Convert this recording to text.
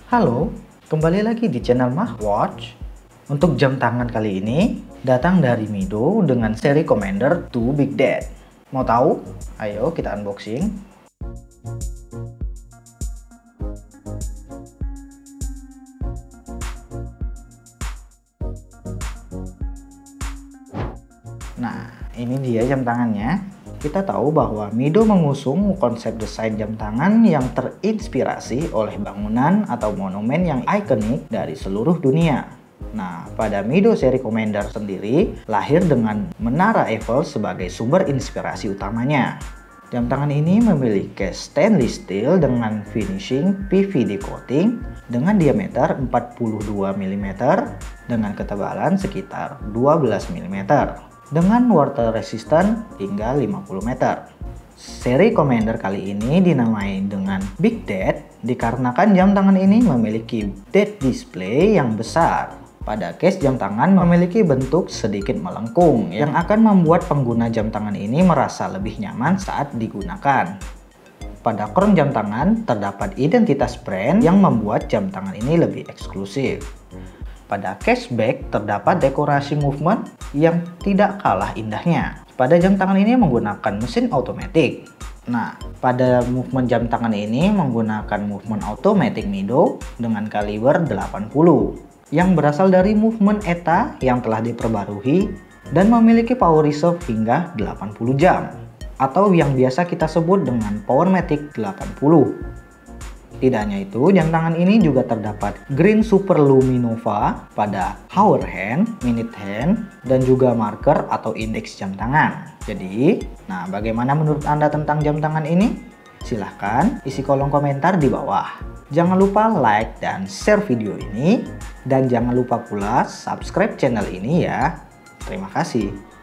Halo, kembali lagi di channel MahWatch. Untuk jam tangan kali ini datang dari Mido dengan seri Commander 2 Big Dad. Mau tahu? Ayo kita unboxing. Nah, ini dia jam tangannya. Kita tahu bahwa Mido mengusung konsep desain jam tangan yang terinspirasi oleh bangunan atau monumen yang ikonik dari seluruh dunia. Nah, pada Mido seri Commander sendiri lahir dengan Menara Eiffel sebagai sumber inspirasi utamanya. Jam tangan ini memiliki stainless steel dengan finishing PVD coating dengan diameter 42 mm dengan ketebalan sekitar 12 mm. Dengan water resistant hingga 50 meter. Seri Commander kali ini dinamai dengan Big Dad dikarenakan jam tangan ini memiliki date display yang besar. Pada case jam tangan memiliki bentuk sedikit melengkung yang akan membuat pengguna jam tangan ini merasa lebih nyaman saat digunakan. Pada crown jam tangan terdapat identitas brand yang membuat jam tangan ini lebih eksklusif. Pada cashback terdapat dekorasi movement yang tidak kalah indahnya. Pada jam tangan ini menggunakan mesin otomatis. Nah, pada movement jam tangan ini menggunakan movement automatic Mido dengan kaliber 80 yang berasal dari movement ETA yang telah diperbarui dan memiliki power reserve hingga 80 jam atau yang biasa kita sebut dengan Powermatic 80. Tidak hanya itu, jam tangan ini juga terdapat Green Super Luminova pada hour hand, minute hand, dan juga marker atau indeks jam tangan. Jadi, nah bagaimana menurut Anda tentang jam tangan ini? Silahkan isi kolom komentar di bawah. Jangan lupa like dan share video ini. Dan jangan lupa pula subscribe channel ini ya. Terima kasih.